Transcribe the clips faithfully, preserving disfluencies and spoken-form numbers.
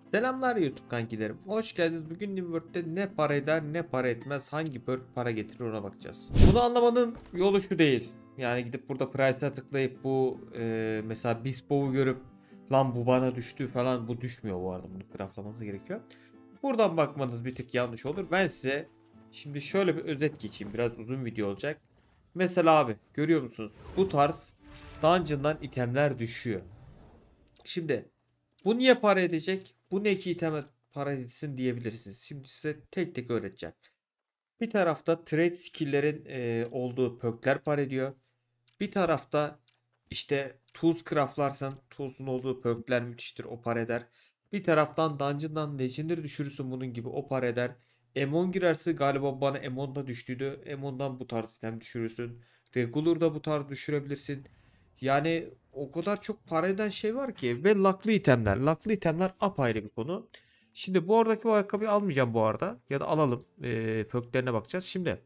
Selamlar YouTube kankilerim. Hoş geldiniz. Bugün Nimworld'de ne para eder ne para etmez, hangi perk para getirir ona bakacağız. Bunu anlamanın yolu şu değil. Yani gidip burada price'a tıklayıp bu e, mesela Bispow'u görüp lan bu bana düştü falan, bu düşmüyor bu arada. Bunu craftlamanız gerekiyor. Buradan bakmanız bir tık yanlış olur. Ben size şimdi şöyle bir özet geçeyim. Biraz uzun video olacak. Mesela abi görüyor musunuz? Bu tarz dungeon'dan itemler düşüyor. Şimdi bu niye para edecek? Bu ne ki iteme para etsin diyebilirsiniz. Şimdi size tek tek öğreteceğim. Bir tarafta trade skill'lerin e, olduğu perk'ler para ediyor. Bir tarafta işte tools craftlarsan tools'un olduğu perk'ler müthiştir, o para eder. Bir taraftan dungeon'dan legendary düşürürsün, bunun gibi, o para eder. Emon girerse galiba bana Emon'da düştüydü. Emon'dan bu tarz item düşürürsün. Regular'da bu tarz düşürebilirsin. Yani o kadar çok para eden şey var ki. Ve lucklı itemler. Lucklı itemler apayrı bir konu. Şimdi bu aradaki bu ayakkabıyı almayacağım bu arada. Ya da alalım. Ee, perklerine bakacağız. Şimdi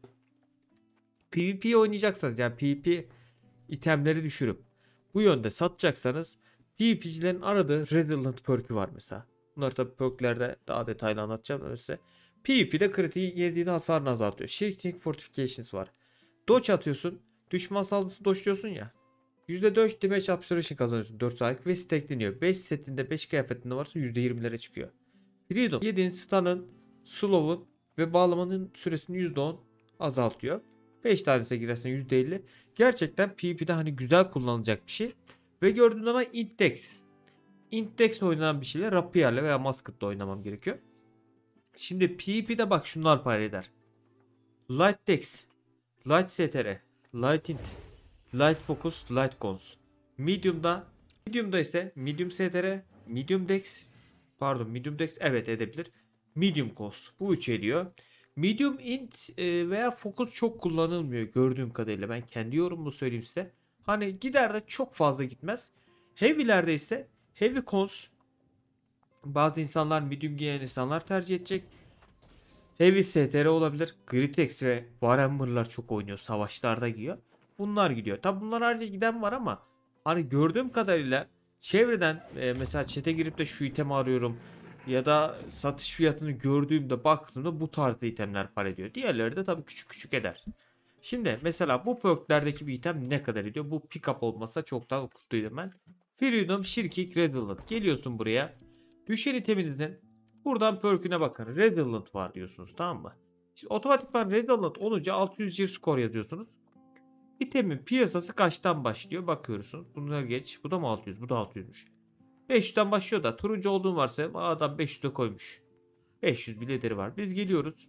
PvP oynayacaksanız, yani PvP itemleri düşürüp bu yönde satacaksanız, PvP'cilerin aradığı Redolent perk'ü var mesela. Bunları tabi perk'lerde daha detaylı anlatacağım öyleyse. PvP'de kritiği yediğinde hasarını azaltıyor. Shifting Fortifications var. Dodge atıyorsun. Düşman saldırısı dodge'luyorsun ya. yüzde dört damage absorption kazanıyorsun dört saniyelik ve stackleniyor. beş setinde beş kıyafetinde varsa yüzde yirmilere çıkıyor. Freedom yediğin stun'ın, slow'un ve bağlamanın süresini yüzde on azaltıyor. beş tanesine girersen yüzde elli. Gerçekten PvP'de hani güzel kullanılacak bir şey. Ve gördüğün zaman Intex. Intex oynanan bir şeyle Rapier'le veya Musket'la oynamam gerekiyor. Şimdi PvP'de bak şunlar para eder. Light Dex, Light S T R, Light Int, Light Focus, Light Cons. Medium'da Medium'da ise Medium S T R, Medium Dex, pardon Medium Dex evet edebilir. Medium Cons. Bu üç ediyor. Medium Int e, veya Focus çok kullanılmıyor gördüğüm kadarıyla. Ben kendi yorumumu söyleyeyim size. Hani gider de çok fazla gitmez. Heavy'lerde ise Heavy Cons bazı insanlar, medium giyen insanlar tercih edecek. Heavy S T R olabilir. Gritex ve Warhammer'lar çok oynuyor. Savaşlarda giyiyor. Bunlar gidiyor. Tabi bunlar harici giden var ama hani gördüğüm kadarıyla çevreden e, mesela chat'e girip de şu itemi arıyorum ya da satış fiyatını gördüğümde, baktığımda bu tarzda itemler para ediyor. Diğerleri de tabi küçük küçük eder. Şimdi mesela bu perklerdeki bir item ne kadar ediyor? Bu pick up olmasa çoktan okuttuydum ben. Freedom Shirkik Redolent. Geliyorsun buraya. Düşen iteminizin buradan perk'üne bakın. Redolent var diyorsunuz, tamam mı? Şimdi otomatikman Redolent olunca altı yüz gear score yazıyorsunuz. İtemin piyasası kaçtan başlıyor bakıyorsunuz. Bunları geç. Bu da mı altı yüz? Bu da altı yüzmüş. beş yüzden başlıyor da turuncu olduğun varsa adam beş yüze koymuş. beş yüz bile ederi var. Biz geliyoruz.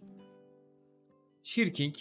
Shirking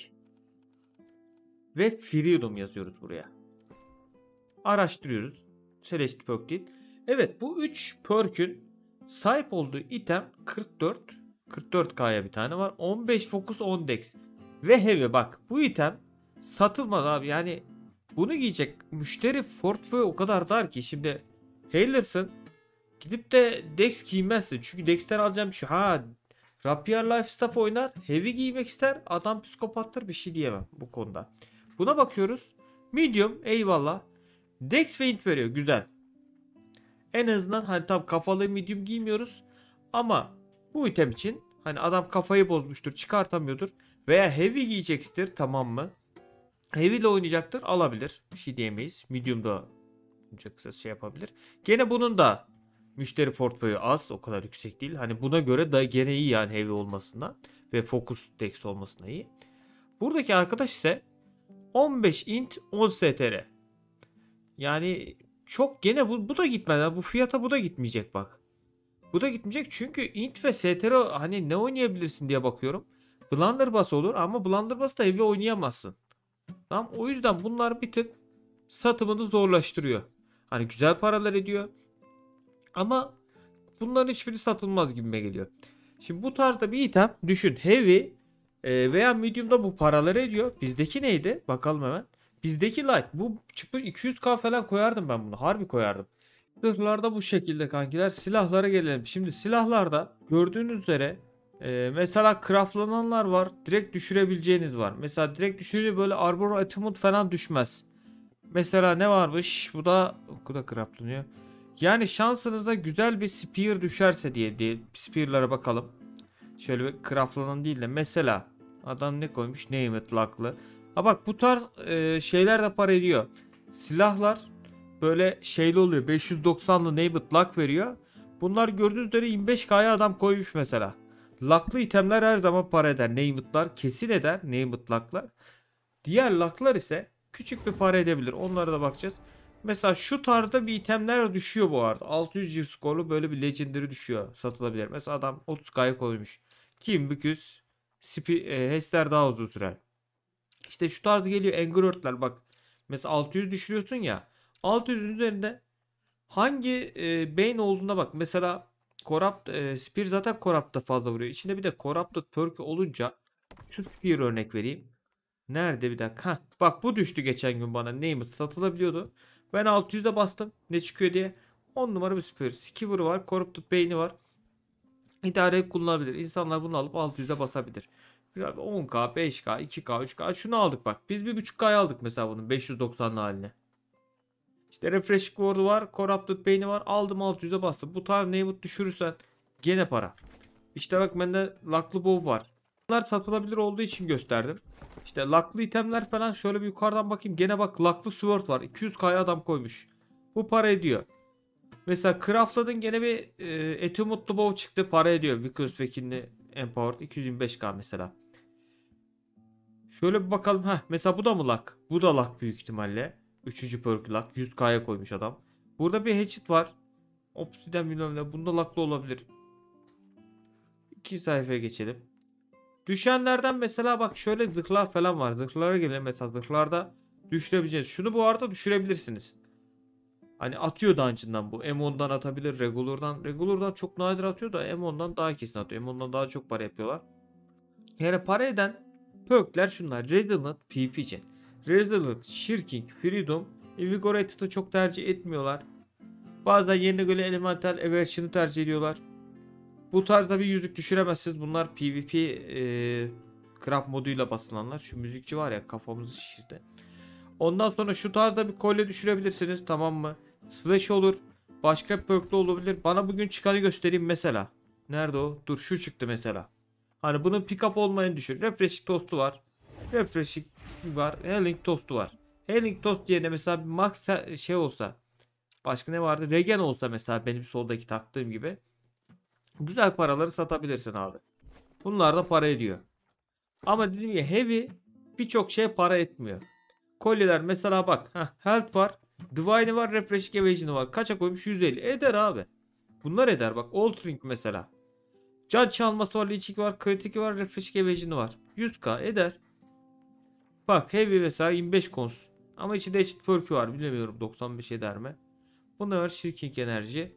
ve Freedom yazıyoruz buraya. Araştırıyoruz. Celeste perk değil. Evet, bu üç perk'ün sahip olduğu item kırk dört. kırk dört K'ya bir tane var. on beş Focus, on Dex. Ve Heavy, bak bu item satılmaz abi. Yani bunu giyecek müşteri portföyü o kadar dar ki. Şimdi Heilers'ın gidip de Dex giymezsin. Çünkü Dex'ten alacağım bir şey. Ha, Rapier Lifestaff oynar. Heavy giymek ister. Adam psikopattır, bir şey diyemem bu konuda. Buna bakıyoruz. Medium eyvallah. Dex ve int veriyor. Güzel. En azından hani tam kafalı medium giymiyoruz. Ama bu item için hani adam kafayı bozmuştur, çıkartamıyordur. Veya heavy giyecektir, tamam mı? Heavy ile oynayacaktır, alabilir. Bir şey diyemeyiz. Medium da çok kısa şey yapabilir. Gene bunun da müşteri portföyü az. O kadar yüksek değil. Hani buna göre da gene iyi yani heavy olmasından. Ve focus dex olmasına iyi. Buradaki arkadaş ise on beş int on S T R. Yani çok gene bu, bu da gitmez. Bu fiyata bu da gitmeyecek bak. Bu da gitmeyecek çünkü int ve S T R hani ne oynayabilirsin diye bakıyorum. Blunderbuss olur ama Blunderbuss'ta heavy oynayamazsın. Tamam, o yüzden bunlar bir tık satımını zorlaştırıyor. Hani güzel paralar ediyor. Ama bunların hiçbiri satılmaz gibime geliyor. Şimdi bu tarzda bir item düşün. Heavy e, veya medium'da bu paraları ediyor. Bizdeki neydi? Bakalım hemen. Bizdeki light. Bu çıkmış iki yüz K falan koyardım ben bunu. Harbi koyardım. Zırhlarda bu şekilde kankiler. Silahlara gelelim. Şimdi silahlarda gördüğünüz üzere e, mesela craftlananlar var. Direkt düşürebileceğiniz var. Mesela direkt düşününce böyle arbor achievement falan düşmez. Mesela ne varmış? Bu da bu da craftlanıyor. Yani şansınıza güzel bir spear düşerse diye diye spear'lara bakalım. Şöyle bir craftlanan değil de mesela adam ne koymuş? Name it luck'lı. Ha bak bu tarz e, şeyler de para ediyor. Silahlar böyle şeyli oluyor. beş yüz doksanlı name it luck veriyor. Bunlar gördüğünüz üzere yirmi beş K'ya adam koymuş mesela. Luck'lı itemler her zaman para eder. Name it'lar kesin eder. Name it luck'lar. Diğer luck'lar ise küçük bir para edebilir. Onlara da bakacağız. Mesela şu tarzda bir itemler düşüyor bu arada. altı yüz yıl skorlu böyle bir legendary düşüyor. Satılabilir. Mesela adam otuz K'ya koymuş. Kim büküz spi, e, HES'ler daha uzun sürer. İşte şu tarz geliyor Angry Earth'ler bak. Mesela altı yüz düşürüyorsun ya. altı yüzün üzerinde hangi e, Bane olduğuna bak. Mesela Corrupt e, Spear zaten Corrupt'ta fazla vuruyor. İçinde bir de Corrupted perk olunca şu Spear örnek vereyim. Nerede bir dakika? Heh, bak bu düştü geçen gün bana. Neymiş satılabiliyordu. Ben altı yüze bastım. Ne çıkıyor diye. on numara bir Spear. Skiver var. Corrupted Bane'i var. İdare kullanabilir. İnsanlar bunu alıp altı yüze basabilir. on K, beş K, iki K, üç K. Şunu aldık bak. Biz bir buçuk K'ya aldık mesela bunun beş yüz doksanlı haline. İşte Refresh Ward'u var. Corrupted Bane'i var. Aldım altı yüze bastım. Bu tarz Name'ı düşürürsen gene para. İşte bak bende Lucklı Bow var. Bunlar satılabilir olduğu için gösterdim. İşte Lucklı itemler falan şöyle bir yukarıdan bakayım. Gene bak Lucklı Sword var. iki yüz K'ya adam koymuş. Bu para ediyor. Mesela craftladın gene bir e, Etimutlu Bow çıktı. Para ediyor. Vickers Vekinli Empowered iki yüz yirmi beş K mesela. Şöyle bir bakalım. Heh, mesela bu da mı luck? Bu da luck büyük ihtimalle. Üçüncü perk luck. yüz K'ya koymuş adam. Burada bir hatchet var. Obsidian bilmem ne. Bunda lucklı olabilir. İki sayfaya geçelim. Düşenlerden mesela bak şöyle zırhlar falan var. Zırhlara gelelim mesela zırhlarda düşürebileceğiz. Şunu bu arada düşürebilirsiniz. Hani atıyor dungeon'dan bu. M on'dan atabilir. Regular'dan. Regular'dan çok nadir atıyor da M on'dan daha kesin atıyor. M on'dan daha çok para yapıyorlar. Yani para eden perkler şunlar. Resilient P V P için. Resilient, Shirking, Freedom, Invigorated'ı çok tercih etmiyorlar. Bazen yerine göre Elemental Eversion'ı tercih ediyorlar. Bu tarzda bir yüzük düşüremezsiniz. Bunlar PvP e, craft moduyla basılanlar. Şu müzikçi var ya kafamızı şişirdi. Ondan sonra şu tarzda bir kolye düşürebilirsiniz, tamam mı? Slash olur. Başka bir perk'le olabilir. Bana bugün çıkanı göstereyim mesela. Nerede o? Dur şu çıktı mesela. Hani bunun pick up olmayanı düşün. Refreshing toast'u var. Refreshing var. Healing toast'u var. Healing toast yerine mesela bir max şey olsa. Başka ne vardı? Regen olsa mesela benim soldaki taktığım gibi. Güzel paraları satabilirsin abi. Bunlar da para ediyor. Ama dediğim gibi heavy birçok şey para etmiyor. Kolyeler mesela bak. Heh, health var. Divine var. Refreshing Evasion'ı var. Kaça koymuş? yüz elli. Eder abi. Bunlar eder bak. Altering mesela. Can çalması var. Leeching var. Kritik var. Refreshing Evasion'ı var. yüz K eder. Bak heavy mesela yirmi beş cons. Ama içinde eşit perk'ü var. Bilemiyorum doksan beş eder mi? Bunlar var. Shrinking enerji.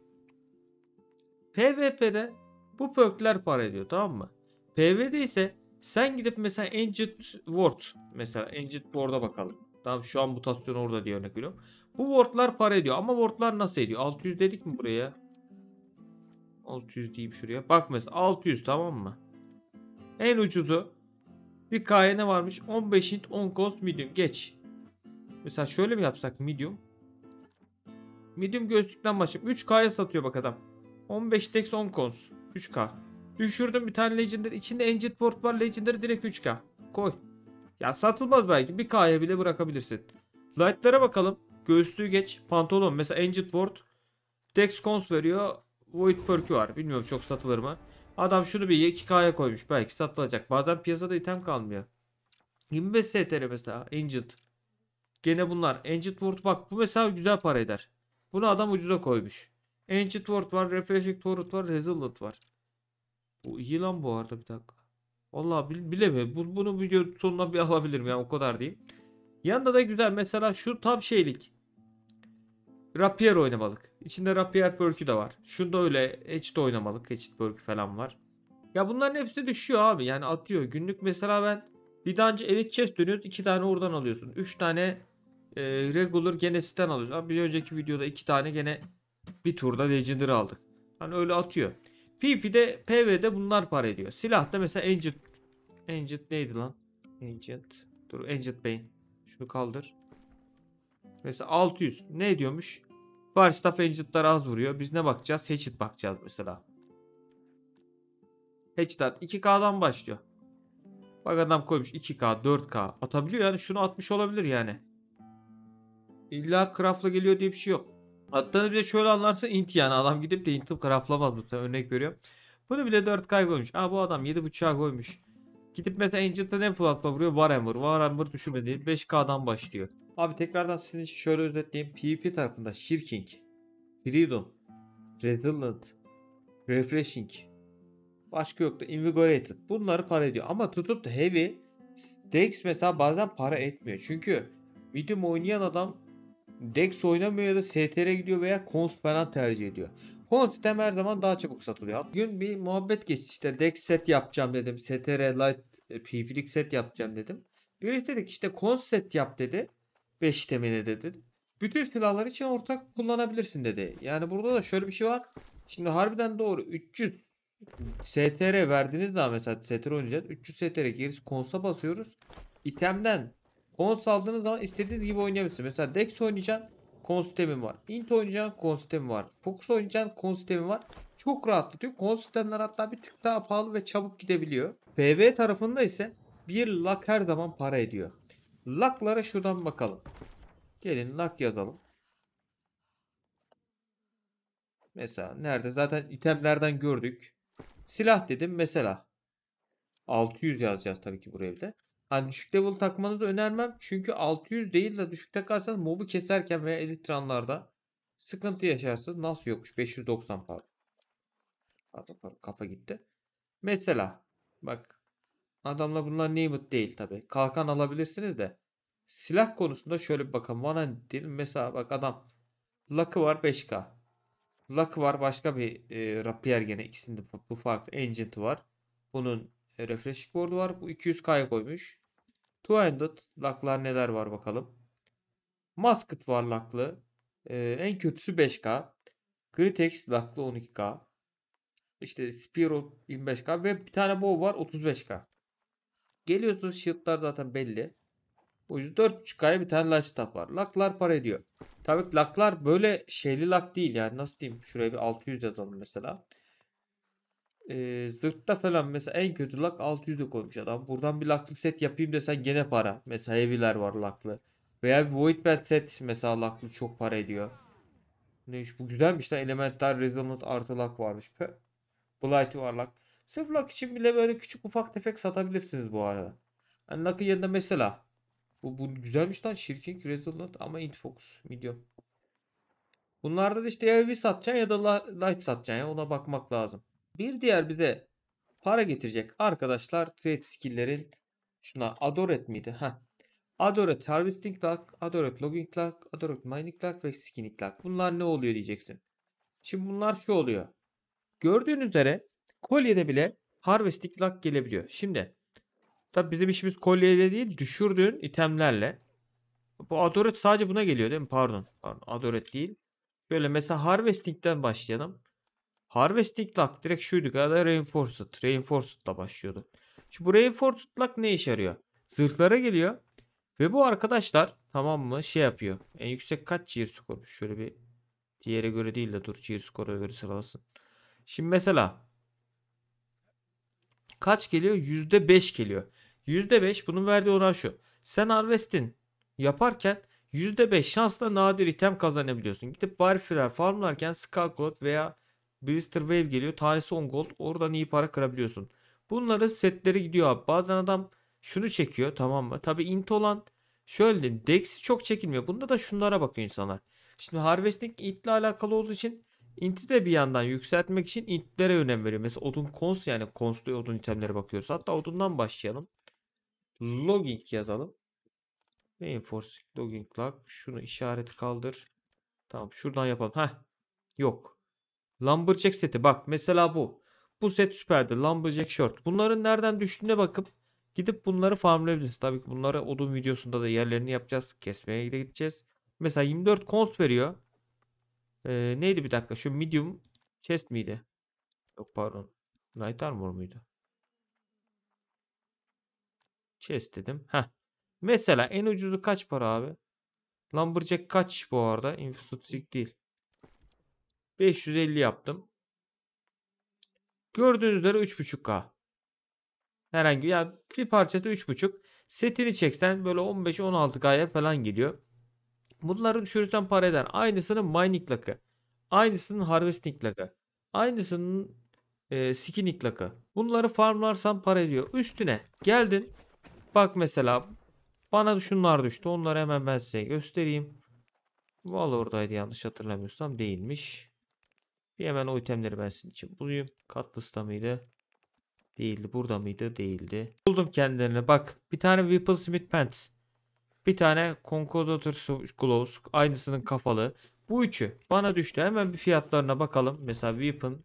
PvP'de bu perkler para ediyor, tamam mı? Pv'de ise sen gidip mesela Ancient Ward, mesela Ancient Ward'a bakalım. Tamam şu an mutasyon orada diye örnek veriyorum. Bu wardlar para ediyor ama wardlar nasıl ediyor? altı yüz dedik mi buraya? altı yüz diyeyim şuraya. Bak mesela altı yüz, tamam mı? En ucuzu bir K'ya ne varmış? on beş int on cost medium geç. Mesela şöyle mi yapsak medium? Medium göğüslükten başlayıp üç K'ya satıyor bak adam. on beş dex on cons. üç K. Düşürdüm bir tane Legendary. İçinde Ancient Ward var. Legendary direkt üç K. Koy. Ya satılmaz belki. bir K'ya bile bırakabilirsin. Light'lara bakalım. Göğüslüğü geç. Pantolon. Mesela Ancient Ward. Dex cons veriyor. Void perk'ü var. Bilmiyorum çok satılır mı. Adam şunu bir iki K'ya koymuş. Belki satılacak. Bazen piyasada item kalmıyor. yirmi beş S T R mesela. Ancient. Gene bunlar. Ancient Ward bak. Bu mesela güzel para eder. Bunu adam ucuza koymuş. Ancient Ward var. Refreshing Torrent var. Resilient var. Bu iyi lan bu arada bir dakika. Vallahi bil, bilemiyorum. Bu, bunu video sonuna bir alabilirim ya o kadar diyeyim. Yanında da güzel mesela şu tam şeylik. Rapier oynamalık. İçinde Rapier perk'ü de var. Şunda öyle Edge'de oynamalık. Edge perk'ü falan var. Ya bunların hepsi düşüyor abi. Yani atıyor. Günlük mesela ben bir daha önce Elite Chest dönüyoruz. iki tane oradan alıyorsun. üç tane e, Regular gene siten alıyorsun. Bir önceki videoda iki tane gene bir turda Legendary aldık. Hani öyle atıyor. PvP'de Pv'de bunlar para ediyor. Silahta mesela Ancient Ancient neydi lan? Ancient. Dur Ancient Bane. Şunu kaldır. Mesela altı yüz. Ne ediyormuş? Karşı taraf Ancient'lar az vuruyor. Biz ne bakacağız? Hatchet bakacağız mesela. Hatchet iki K'dan başlıyor. Bak adam koymuş iki K, dört K. Atabiliyor yani, şunu atmış olabilir yani. İlla craft'la geliyor diye bir şey yok. Hatta bir de şöyle anlarsın, int yani. Adam gidip de int'i craftlamaz mesela, örnek veriyorum. Bunu bile dört K koymuş. Aa, bu adam yedi buçuğa koymuş. Gidip mesela Ancient'ta ne platform vuruyor? Warhammer. Warhammer düşürmedi. beş K'dan başlıyor. Abi tekrardan sizin için şöyle özetleyeyim. PvP tarafında Shirking, Freedom, Resilient, Refreshing, başka yok da Invigorated. Bunları para ediyor. Ama tutup da Heavy, Dex mesela bazen para etmiyor. Çünkü Medium oynayan adam Dex oynamıyor ya da S T R gidiyor veya Cons falan tercih ediyor. Cons sistem her zaman daha çabuk satılıyor. Bugün bir muhabbet geçti, işte Dex set yapacağım dedim. S T R Lite e, PvP'lik set yapacağım dedim. Birisi dedik işte Cons set yap dedi. beş temeli dedi. Bütün silahlar için ortak kullanabilirsin dedi. Yani burada da şöyle bir şey var. Şimdi harbiden doğru. üç yüz S T R verdiğiniz zaman mesela S T R oynayacağız. üç yüz S T R gerisi konsa basıyoruz. İtemden kons aldığınız zaman istediğiniz gibi oynayabilirsiniz. Mesela Dex oynayacaksın, kons sistemi var. Int oynayacaksın, kons sistemi var. Focus oynayacaksın, kons sistemi var. Çok rahatlatıyor. Kons sistemler hatta bir tık daha pahalı ve çabuk gidebiliyor. PvE tarafında ise bir luck her zaman para ediyor. Luck'lara şuradan bakalım. Gelin luck yazalım. Mesela nerede? Zaten itemlerden gördük. Silah dedim mesela. altı yüz yazacağız tabii ki buraya bir de. Hani düşük level takmanızı önermem. Çünkü altı yüz değil de düşük takarsanız mobu keserken veya edit runlarda sıkıntı yaşarsınız. Nasıl yokmuş? beş yüz doksan pardon. Pardon, pardon, kafa gitti. Mesela bak, adamla bunlar named değil tabii. Kalkan alabilirsiniz de. Silah konusunda şöyle bir bakalım. One değil. Mesela bak adam Luck'ı var beş K. Luck var, başka bir e, rapier, gene ikisinde bu bu farklı. Ancient var. Bunun e, refresh board'u var. Bu iki yüz K'ya koymuş. Two-handed lock'lar neler var bakalım. Musket var lock'lı. E, en kötüsü beş K. Gritex lock'lı on iki K. İşte Spear yirmi beş K ve bir tane bow var otuz beş K. Geliyorsunuz, shield'lar zaten belli. O yüzden dört buçuk K'ya bir tane lifestyle var. Lock'lar para ediyor. Tabii lock'lar böyle şeyli lock değil yani, nasıl diyeyim. Şuraya bir altı yüz yazalım mesela. Ee, zırhta falan mesela en kötü lock altı yüze koymuş adam. Buradan bir locklı set yapayım desen gene para. Mesela heavy'ler var locklı. Veya bir void band set mesela locklı çok para ediyor. Neymiş bu, güzelmiş lan. Elemental Resonant artı lock varmış. Pö. Blight var lock. Sırf lock için bile böyle küçük ufak tefek satabilirsiniz bu arada. Yani lock'ın yanında mesela bu, bu güzelmiş lan. Shirking Resonant ama int focus medium. Bunlarda da işte ya heavy satacaksın ya da light satacaksın ya, ona bakmak lazım. Bir diğer bize para getirecek arkadaşlar trade skill'lerin, şuna Adoret miydi? Ha. Adoret Harvesting Lock, Adoret Logging Lock, Adoret Mining Lock ve Skinning Lock. Bunlar ne oluyor diyeceksin. Şimdi bunlar şu oluyor. Gördüğünüz üzere kolyede bile Harvesting Lock gelebiliyor. Şimdi tabi bizim işimiz kolyede değil, düşürdüğün itemlerle. Bu Adoret sadece buna geliyor değil mi? Pardon. Pardon. Adoret değil. Böyle mesela Harvesting'den başlayalım. Harvesting Lock direkt şuydu kadar Reinforced. Reinforced'la başlıyordu. Şimdi bu Reinforced Lock ne işe yarıyor? Zırhlara geliyor. Ve bu arkadaşlar tamam mı şey yapıyor. En yüksek kaç cheer score? Şöyle bir diğere göre değil de dur cheer score'a göre sıralasın. Şimdi mesela kaç geliyor? yüzde beş geliyor. yüzde beş bunun verdiği oran şu. Sen Harvest'in yaparken yüzde beş şansla nadir item kazanabiliyorsun. Gidip Warfare farmlarken Skullcloth veya Blister Wave geliyor. Tanesi on gold. Oradan iyi para kırabiliyorsun. Bunların setleri gidiyor abi. Bazen adam şunu çekiyor, tamam mı? Tabi int olan şöyle diyeyim. Dex'i çok çekilmiyor. Bunda da şunlara bakıyor insanlar. Şimdi Harvesting int ile alakalı olduğu için int'i de bir yandan yükseltmek için intlere önem veriyor. Mesela odun cons, yani cons'lu odun itemlere bakıyoruz. Hatta odundan başlayalım. Logging yazalım. Reinforcing logging log. Şunu işareti kaldır. Tamam, şuradan yapalım. Heh. Yok. Lumberjack seti bak mesela bu. Bu set süperdi. Lumberjack short. Bunların nereden düştüğüne bakıp gidip bunları farmlayabiliriz. Tabii ki bunları odun videosunda da yerlerini yapacağız. Kesmeye de gideceğiz. Mesela yirmi dört cons veriyor. Ee, neydi bir dakika, şu medium chest miydi? Yok pardon. Light armor muydu? Chest dedim. Heh. Mesela en ucuzu kaç para abi? Lumberjack kaç bu arada? Infostic değil. beş yüz elli yaptım. Gördüğünüz üzere üç buçuk K. Herhangi yani bir parçası üç buçuk. Setini çeksen böyle on beş on altı K'ya falan geliyor. Bunları düşürürsen para eder. Aynısının mining luck'ı. Aynısının harvesting luck'ı. Aynısının e, skinning luck'ı. Bunları farmlarsan para ediyor. Üstüne geldin. Bak mesela bana şunlar düştü. Onları hemen ben size göstereyim. Valor'daydı yanlış hatırlamıyorsam, değilmiş. Bir hemen o itemleri ben sizin için bulayım. Cutlass'ta mıydı? Değildi. Burada mıydı? Değildi. Buldum kendilerine. Bak bir tane Whipplesmith Pants. Bir tane Concordator Gloves. Aynısının kafalı. Bu üçü bana düştü. Hemen bir fiyatlarına bakalım. Mesela Weapon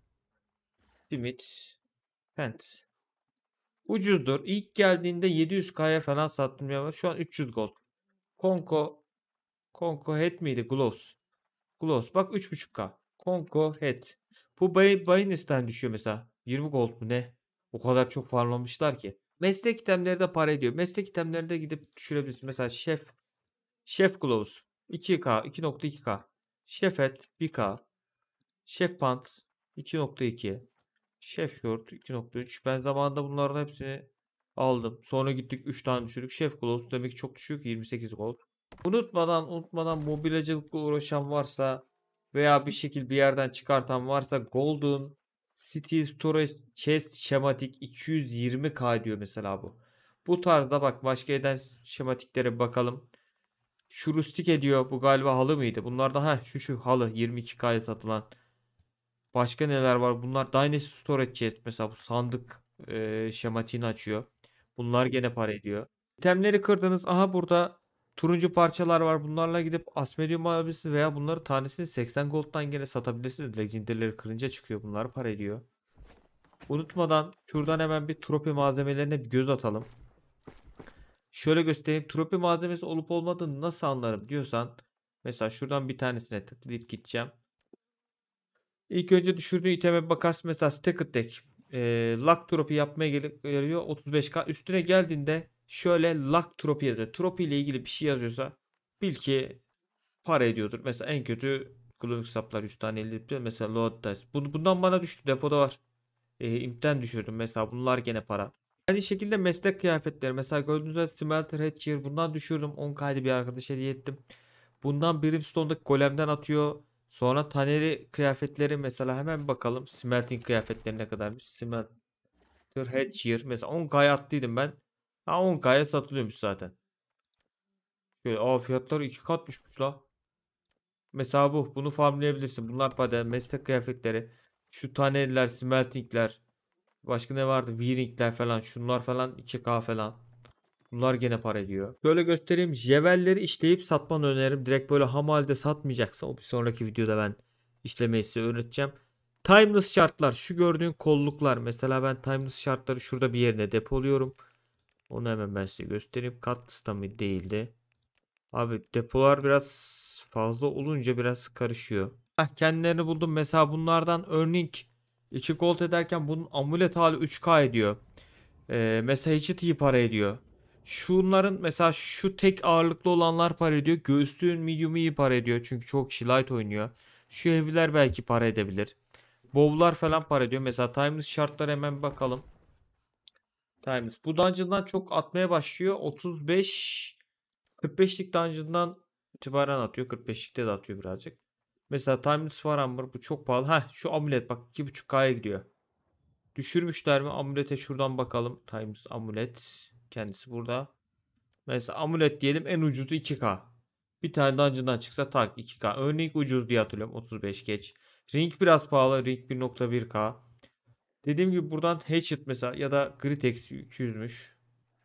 Smith Pants. Ucuzdur. İlk geldiğinde yedi yüz K'ya falan sattım ya. Şu an üç yüz gold. Conco Conco Head miydi? Gloves. Gloves. Bak üç buçuk K. Conco Head. Bu Bay Baynis'ten düşüyor mesela. yirmi gold mu ne? O kadar çok farmlamışlar ki. Meslek itemleri de para ediyor. Meslek itemleri de gidip düşürebilirsin. Mesela Chef Chef Gloves iki K, iki nokta iki K. Chef Hat bir K. Chef Pants iki nokta iki. Chef Short iki nokta üç. Ben zamanında bunların hepsini aldım. Sonra gittik üç tane düşürdük. Chef Gloves demek ki çok düşük, yirmi sekiz gold. Unutmadan unutmadan mobilyacılıkla uğraşan varsa veya bir şekilde bir yerden çıkartan varsa Golden City Storage Chest Şematik iki yüz yirmi K diyor mesela bu. Bu tarzda bak başka eden şematiklere bir bakalım. Şu rustik ediyor. Bu galiba halı mıydı? Bunlardan ha şu şu halı yirmi iki K'ya satılan. Başka neler var? Bunlar Dynasty Storage Chest mesela bu sandık e, şematiğini açıyor. Bunlar gene para ediyor. İtemleri kırdınız. Aha burada turuncu parçalar var. Bunlarla gidip Asmedium alabilirsiniz veya bunları tanesini seksen gold'dan gene satabilirsiniz. Legendary'leri kırınca çıkıyor. Bunlar para ediyor. Unutmadan şuradan hemen bir tropi malzemelerine bir göz atalım. Şöyle göstereyim. Tropi malzemesi olup olmadığını nasıl anlarım diyorsan. Mesela şuradan bir tanesine tıklayıp gideceğim. İlk önce düşürdüğün iteme bakarsın. Mesela Stacked Deck. E, Luck Trophy yapmaya geliyor. otuz beş K. Üstüne geldiğinde şöyle Luck Trophy yazıyor. Trophy ile ilgili bir şey yazıyorsa bil ki para ediyordur. Mesela en kötü Glowing Saplar yüz tane elli yapıyor. Mesela Load Dice. Bu, bundan bana düştü. Depoda var. E, impten düşürdüm. Mesela bunlar gene para. Aynı şekilde meslek kıyafetleri. Mesela gördüğünüzde Smelter Hatcher. Bundan düşürdüm. on K'ydı bir arkadaşa hediye ettim. Bundan Brimstone'daki golemden atıyor. Sonra taneri kıyafetleri mesela hemen bir bakalım. Smelting kıyafetleri ne kadarmış? Smelter Hatcher. Mesela on K'ya attıydım ben. Ha on K'ya satılıyormuş zaten. Şöyle aa fiyatları iki kat düşmüş la. Mesela bu. Bunu farmlayabilirsin. Bunlar para. Meslek kıyafetleri. Şu taneriler, smeltingler. Başka ne vardı? Wearing'ler falan. Şunlar falan iki K falan. Bunlar gene para ediyor. Böyle göstereyim. Jevelleri işleyip satmanı öneririm. Direkt böyle ham halde satmayacaksa o bir sonraki videoda ben işlemeyi size öğreteceğim. Timeless şartlar. Şu gördüğün kolluklar. Mesela ben timeless şartları şurada bir yerine depoluyorum. Onu hemen ben size göstereyim. Cutlass'ta mı değildi. Abi depolar biraz fazla olunca biraz karışıyor. Heh, kendilerini buldum. Mesela bunlardan earning iki gold ederken bunun amulet hali üç K ediyor. Ee, mesela hiç iyi para ediyor. Şunların mesela şu tek ağırlıklı olanlar para ediyor. Göğüslüğün medium'u iyi para ediyor. Çünkü çok kişi light oynuyor. Şu heavy'ler belki para edebilir. Bow'lar falan para ediyor. Mesela Timeless şartlar hemen bir bakalım. Timeless. Bu dungeon'dan çok atmaya başlıyor. otuz beş kırk beşlik dungeon'dan itibaren atıyor. kırk beşlikte de atıyor birazcık. Mesela Timeless Warhammer bu çok pahalı. Heh şu amulet bak iki buçuk K'ya gidiyor. Düşürmüşler mi? Amulete şuradan bakalım. Times amulet. Kendisi burada. Mesela amulet diyelim en ucuzu iki K. Bir tane dungeon'dan çıksa tak iki K. Örnek ucuz diye hatırlıyorum. otuz beş geç. Ring biraz pahalı. Ring bir nokta bir K. Dediğim gibi buradan Hatchet mesela ya da Gritex iki yüzmüş.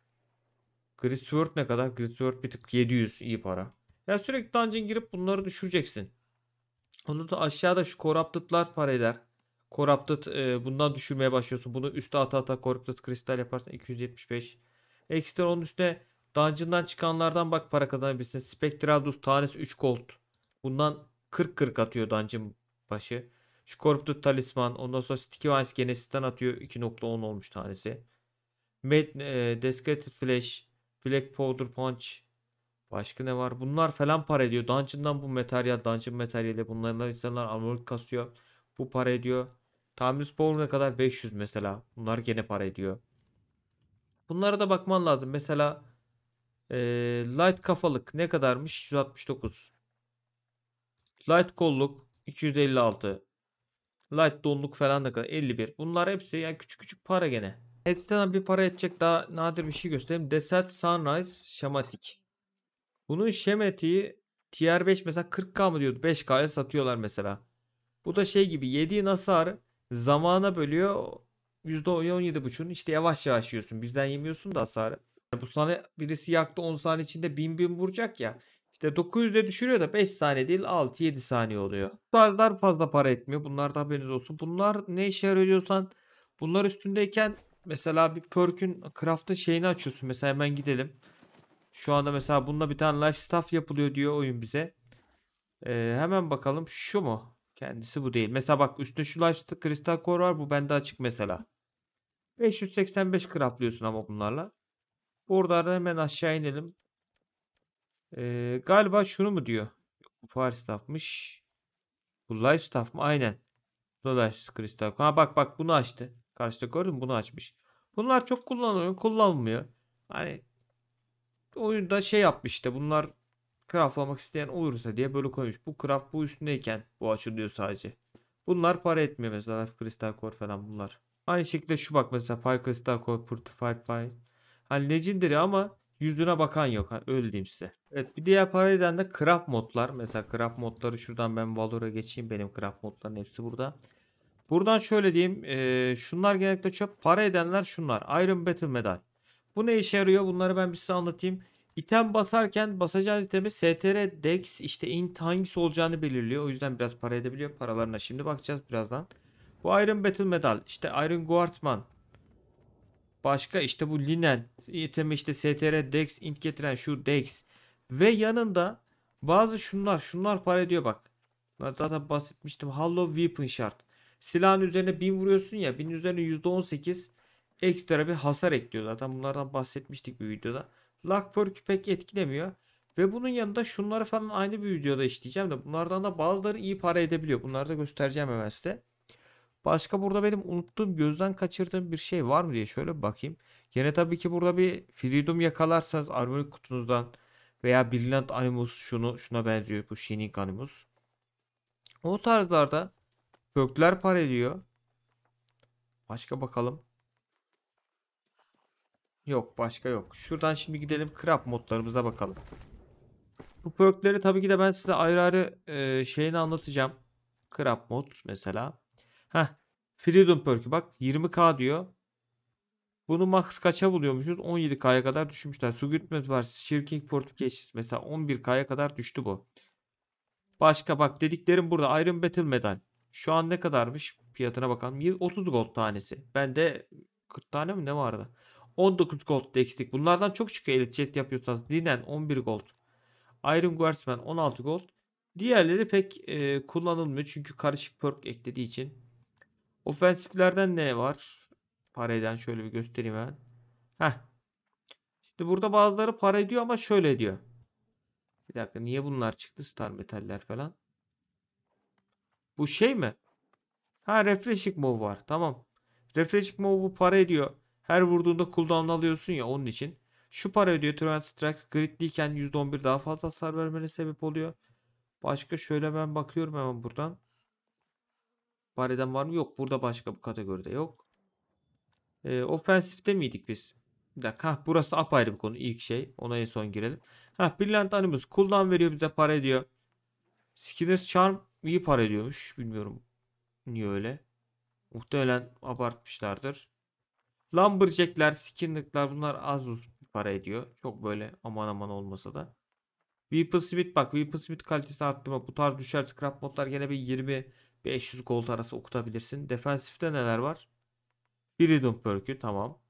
Grisword ne kadar? Grisword bir tık yedi yüz iyi para. Ya sürekli dungeon girip bunları düşüreceksin. Onu da aşağıda şu Corrupted'lar para eder. Corrupted e, bundan düşürmeye başlıyorsun. Bunu üste ata ata Corrupted kristal yaparsan iki yüz yetmiş beş. Ekstra onun üstüne dungeon'dan çıkanlardan bak para kazanabilirsin. Spectral Dust tanesi üç gold. Bundan kırk kırk atıyor dungeon başı. Şu Corrupted Talisman. Ondan sonra Sticky Vines Genesis'ten atıyor. iki nokta on olmuş tanesi. Mad, e, Desiccated Flash. Black Powder Punch. Başka ne var? Bunlar falan para ediyor. Dungeon'dan bu materyal, Dungeon materyali. Bunlarla insanlar armor kasıyor. Bu para ediyor. Tahmin spawn ne kadar? beş yüz mesela. Bunlar gene para ediyor. Bunlara da bakman lazım. Mesela eee, light kafalık ne kadarmış? yüz altmış dokuz. Light kolluk iki yüz elli altı. Light donluk falan ne kadar? elli bir. Bunlar hepsi yani küçük küçük para gene. Hepsinden bir para edecek daha nadir bir şey göstereyim. Desert Sunrise Şematik. Bunun şematiği Tier beş mesela kırk K mı diyordu? beş K'ya satıyorlar mesela. Bu da şey gibi yediğin hasarı zamana bölüyor. yüzde on yedi buçuğunu işte yavaş yavaş yiyorsun. Birden yemiyorsun da hasarı. Bu sana birisi yaktı on saniye içinde bin bin vuracak ya. İşte dokuz yüze düşürüyor da beş saniye değil altı yedi saniye oluyor. Bunlar fazla para etmiyor. Bunlar da haberiniz olsun. Bunlar ne işe yarıyor diyorsan bunlar üstündeyken mesela bir perk'ün craft'ın şeyini açıyorsun. Mesela hemen gidelim. Şu anda mesela bununla bir tane life stuff yapılıyor diyor oyun bize. Ee, hemen bakalım şu mu? Kendisi bu değil. Mesela bak üstte şu life kristal core var. Bu bende açık mesela. beş yüz seksen beş craftlıyorsun ama bunlarla. Burada da hemen aşağı inelim. Ee, galiba şunu mu diyor? Bu fire staff'mış. Bu life staff mı? Aynen. Bu da life kristal. Ha bak bak bunu açtı. Karşıda gördün mü? Bunu açmış. Bunlar çok kullanılıyor. Kullanılmıyor. Hani oyunda şey yapmış işte. Bunlar craftlamak isteyen olursa diye böyle koymuş. Bu craft bu üstündeyken bu açılıyor sadece. Bunlar para etmiyor mesela Crystal Core falan bunlar. Aynı şekilde şu bak mesela Fire Crystal Core Purified Fire. Hani Legendary ama yüzüne bakan yok. Hani öyle diyeyim size. Evet bir diğer para eden de craft modlar. Mesela craft modları şuradan ben Valor'a geçeyim. Benim craft modların hepsi burada. Buradan şöyle diyeyim. E, şunlar genellikle çöp. Para edenler şunlar. Iron Battle Medal. Bu ne işe yarıyor? Bunları ben bir size anlatayım. İtem basarken basacağınız itemi S T R, Dex, işte int hangisi olacağını belirliyor. O yüzden biraz para edebiliyor. Paralarına şimdi bakacağız birazdan. Bu Iron Battle Medal. İşte Iron Guardsman. Başka işte bu Linen. İtemi işte S T R, Dex, int getiren şu Dex. Ve yanında bazı şunlar. Şunlar para ediyor bak. Ben zaten bahsetmiştim. Hollow Weapon Shard. Silahın üzerine bin vuruyorsun ya. Binin üzerine yüzde on sekiz ekstra bir hasar ekliyor. Zaten bunlardan bahsetmiştik bir videoda. Luck perk'ü pek etkilemiyor. Ve bunun yanında şunları falan aynı bir videoda işleyeceğim de bunlardan da bazıları iyi para edebiliyor. Bunları da göstereceğim hemen size. Başka burada benim unuttuğum, gözden kaçırdığım bir şey var mı diye şöyle bir bakayım. Yine tabii ki burada bir Freedom yakalarsanız armorik kutunuzdan veya Brilliant Animus şunu şuna benziyor bu Shining Animus. O tarzlarda perkler para ediyor. Başka bakalım. Yok başka yok. Şuradan şimdi gidelim craft modlarımıza bakalım. Bu perkleri tabii ki de ben size ayrı ayrı e, şeyini anlatacağım. Craft mod mesela. Heh. Freedom perk'ü bak yirmi K diyor. Bunu max kaça buluyormuşuz? on yedi K'ya kadar düşmüşler. Su gütmesi var. Shirking Fortifications mesela on bir K'ya kadar düştü bu. Başka bak dediklerim burada. Iron Battle Medal. Şu an ne kadarmış? Fiyatına bakalım. otuz gold tanesi. Bende kırk tane mi ne vardı? on dokuz gold eksik. Bunlardan çok çıkıyor Elite Chest yapıyorsanız. Linen on bir gold. Iron Guardsman on altı gold. Diğerleri pek e, kullanılmıyor. Çünkü karışık perk eklediği için. Ofensiflerden ne var? Para eden şöyle bir göstereyim hemen. Heh. Şimdi burada bazıları para ediyor ama şöyle ediyor. Bir dakika niye bunlar çıktı? Star metaller falan. Bu şey mi? Ha Refreshing Move var. Tamam. Refreshing Move bu para ediyor. Her vurduğunda cooldown alıyorsun ya onun için. Şu para ediyor. Torrent Strike gridliyken yüzde on bir daha fazla hasar vermene sebep oluyor. Başka şöyle ben bakıyorum hemen buradan. Para eden var mı? Yok. Burada başka bu kategoride yok. E, ofensifte miydik biz? Bir dakika. Hah, burası apayrı bir konu. İlk şey. Ona en son girelim. Hah, Brilliant Animus cooldown veriyor bize para ediyor. Skinner's Charm iyi para ediyormuş. Bilmiyorum niye öyle. Muhtemelen abartmışlardır. Lumberjack'ler, Skinner'lar bunlar az para ediyor. Çok böyle aman aman olmasa da. Weaponsmith bak. Weaponsmith kalitesi arttırma. Bu tarz düşer scrap modlar gene bir yirmi beş yüz gold arası okutabilirsin. Defensifte neler var? Freedom perk'ü tamam.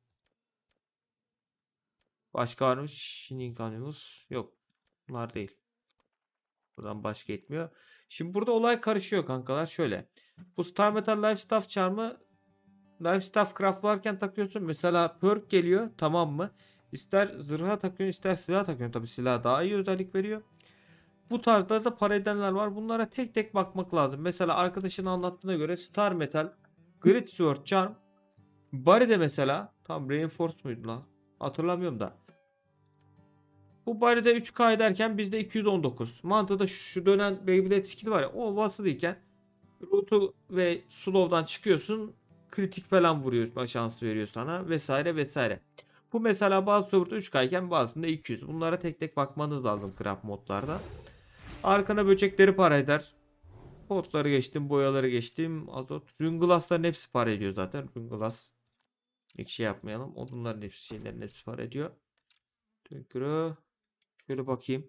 Başka var mı? Shining Animus. Yok. Bunlar değil. Buradan başka etmiyor. Şimdi burada olay karışıyor kankalar. Şöyle. Bu Star Metal Life Staff Charm'ı Life Staff craft varken takıyorsun. Mesela perk geliyor. Tamam mı? İster zırha takıyorsun ister silah takıyorsun. Tabi silah daha iyi özellik veriyor. Bu tarzda da para edenler var. Bunlara tek tek bakmak lazım. Mesela arkadaşın anlattığına göre Star Metal, Grid Sword Charm, Bari'de mesela tam Reinforce muydu lan? Hatırlamıyorum da. Bu Bari'de üç K ederken bizde iki yüz on dokuz. Mantığı da şu dönen Beyblade skill var ya, o basılıyken Root'u ve Slow'dan çıkıyorsun. Kritik falan vuruyor, şansı veriyor sana vesaire vesaire. Bu mesela bazı serverda üç K iken bazısında iki yüz. Bunlara tek tek bakmanız lazım craft modlarda. Arkana böcekleri para eder. Potları geçtim, boyaları geçtim. Azot. Runglass'ların hepsi para ediyor zaten. Runglass. İlk şey yapmayalım. Odunların hepsi, şeylerin hepsi para ediyor. Tünkürü. Şöyle bakayım.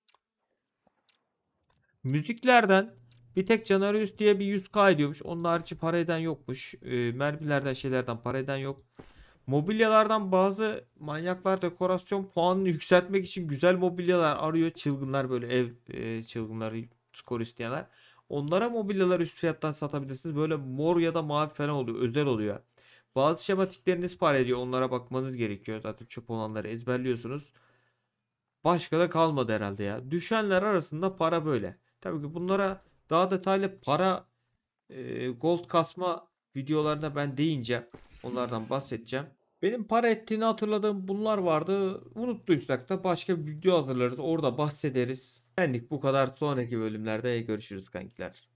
Müziklerden bir tek Canarius diye bir yüz K ediyormuş. Onun harici para eden yokmuş. E, mermilerden şeylerden para eden yok. Mobilyalardan bazı manyaklar dekorasyon puanını yükseltmek için güzel mobilyalar arıyor. Çılgınlar, böyle ev e, çılgınları, skor isteyenler. Onlara mobilyalar üst fiyattan satabilirsiniz. Böyle mor ya da mavi falan oluyor. Özel oluyor. Bazı şematikleriniz para ediyor. Onlara bakmanız gerekiyor. Zaten çöp olanları ezberliyorsunuz. Başka da kalmadı herhalde ya. Düşenler arasında para böyle. Tabii ki bunlara daha detaylı para e, gold kasma videolarına ben deyince onlardan bahsedeceğim. Benim para ettiğini hatırladığım bunlar vardı. Unuttuysak da başka bir video hazırlarız. Orada bahsederiz. Benlik bu kadar. Sonraki bölümlerde görüşürüz kankiler.